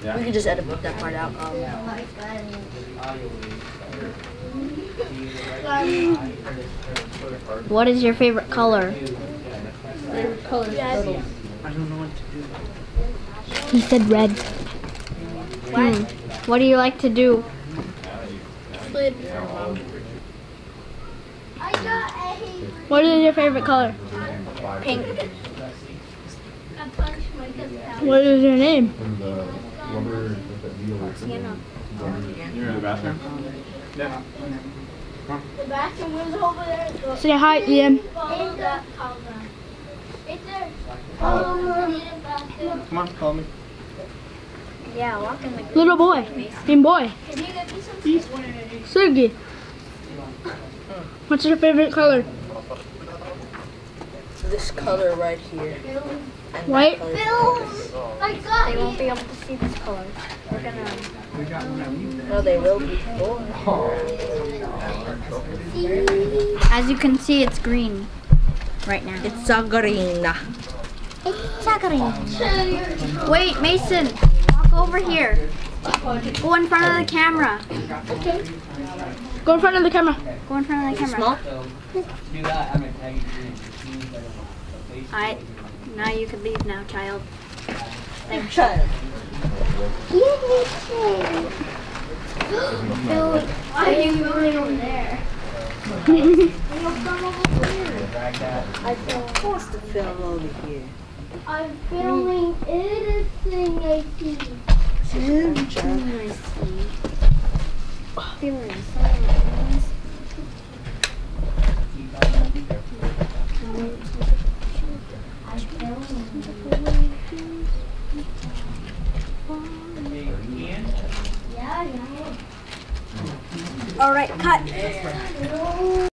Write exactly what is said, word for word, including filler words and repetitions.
We can just edit that part out. Um, What is your favorite color? favorite color? Yes. I don't know what to do. He said red. What? Hmm. What do you like to do? Slid. What is your favorite color? Pink. What is your name? Sienna. You're in the bathroom? Yeah. The bathroom was over there. Say hi, Ian. Follow that column. It's there. Come on, call me. Yeah, walk in the Little boy. Big boy. Can you get me some Sergey. What's your favorite color? This color right here. And White? that color. Bill, I got They it. won't be able to see this color. We're gonna. No, they will before. As you can see, it's green right now. It's a green. It's green. Wait, Mason, walk over here. Go in front of the camera. Okay. Go in front of the camera. Go in front of the camera. Small? Alright, now you can leave now, child. Thanks, child. Bill, why are you going over there? I forced to film over here. I'm filming anything I see. Alright, cut.